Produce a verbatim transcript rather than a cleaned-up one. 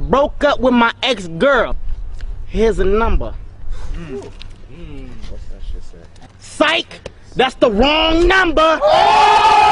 broke up with my ex-girl. Here's a number. Mm. Mm. What's that shit say? Sike, that's the wrong number.